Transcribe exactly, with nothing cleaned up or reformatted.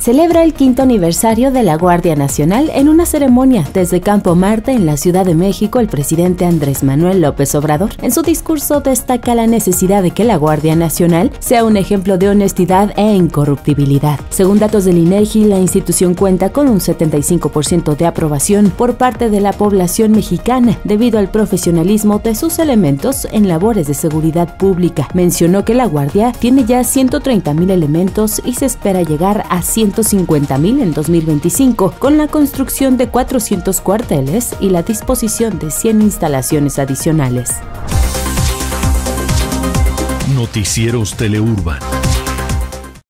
celebra el quinto aniversario de la Guardia Nacional en una ceremonia desde Campo Marte en la Ciudad de México. El presidente Andrés Manuel López Obrador en su discurso destaca la necesidad de que la Guardia Nacional sea un ejemplo de honestidad e incorruptibilidad. Según datos del INEGI, la institución cuenta con un setenta y cinco por ciento de aprobación por parte de la población mexicana debido al profesionalismo de sus elementos en labores de seguridad pública. Mencionó que la Guardia tiene ya ciento treinta mil elementos y se espera llegar a ciento cincuenta mil en dos mil veinticinco, con la construcción de cuatrocientos cuarteles y la disposición de cien instalaciones adicionales. Noticieros Teleurban.